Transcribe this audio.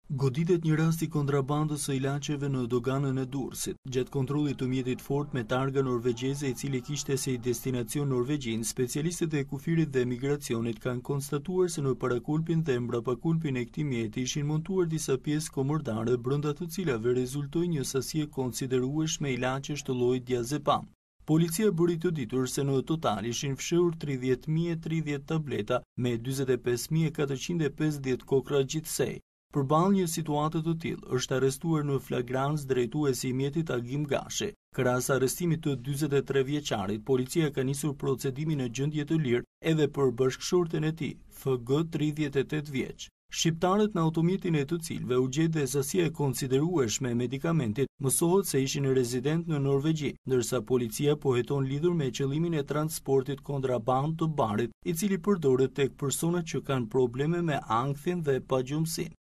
Goditet një rast i kontrabandës së ilaçeve në doganën e Durrësit. Gjatë kontrollit të mjetit Ford me targa norvegjeze i cili kishte si destinacion Norvegjin, specialistët e kufirit dhe migracionit kanë konstatuar se në parakulpin dhe mbrapakulpin e këtij mjeti ishin montuar disa pjesë komordare brenda të cilave rezultoi një sasi e konsiderueshme ilaçesh të llojit diazepam. Policia bëri të ditur se në total ishin fshehur 30.030 tableta me 45.450 kokra gjithsej. Përballë një situate të tillë, është arrestuar në flagrancë drejtuesi i mjetit Agim Gashi. Krahas arrestimit të 43 vjeçarit, policia ka nisur procedimin në gjendje të lirë edhe për bashkëshorten e tij, FG 38 vjeç. Shqiptarët në automjetin e të cilëve u gjet dhe sasia e konsiderueshme e medikamentit mësohet se ishin rezident në Norvegji, ndërsa policia po heton lidhur me qëllimin e transportit kontraband të barit, i cili përdoret tek personat që kanë probleme me ankthin dhe pagjumsinë.